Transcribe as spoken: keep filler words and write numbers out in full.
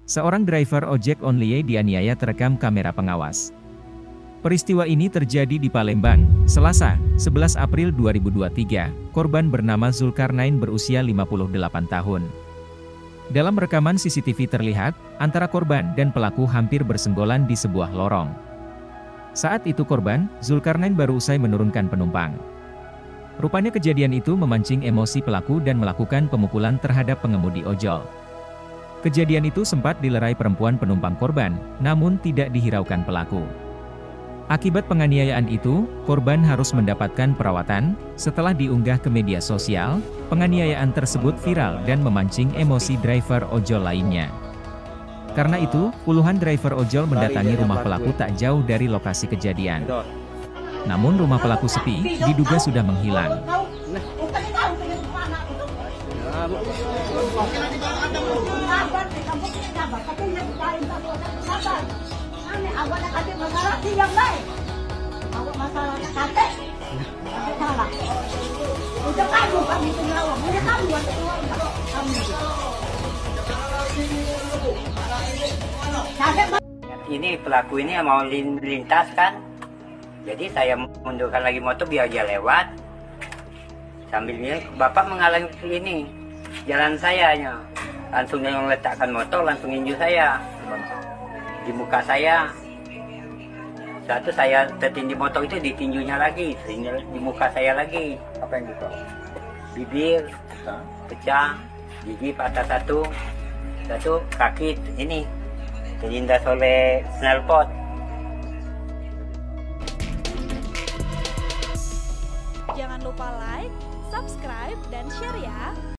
Seorang driver ojek online dianiaya terekam kamera pengawas. Peristiwa ini terjadi di Palembang, Selasa, sebelas April dua ribu dua puluh tiga. Korban bernama Zulkarnain berusia lima puluh delapan tahun. Dalam rekaman C C T V terlihat, antara korban dan pelaku hampir bersenggolan di sebuah lorong. Saat itu korban, Zulkarnain baru usai menurunkan penumpang. Rupanya kejadian itu memancing emosi pelaku dan melakukan pemukulan terhadap pengemudi ojol. Kejadian itu sempat dilerai perempuan penumpang korban, namun tidak dihiraukan pelaku. Akibat penganiayaan itu, korban harus mendapatkan perawatan. Setelah diunggah ke media sosial, penganiayaan tersebut viral dan memancing emosi driver ojol lainnya. Karena itu, puluhan driver ojol mendatangi rumah pelaku tak jauh dari lokasi kejadian. Namun rumah pelaku sepi, diduga sudah menghilang. Ini pelaku ini mau lintas kan, jadi saya mundurkan lagi motor biar dia lewat. Sambil ini bapak menghalangi ini jalan saya, langsung dia meletakkan motor, langsung inju saya di muka saya. Satu saya tertindih motor itu ditinjunya lagi, di muka saya lagi. Apa yang gitu? Bibir pecah, gigi patah satu, satu kaki ini terlindas oleh knalpot. Jangan lupa like, subscribe, dan share ya.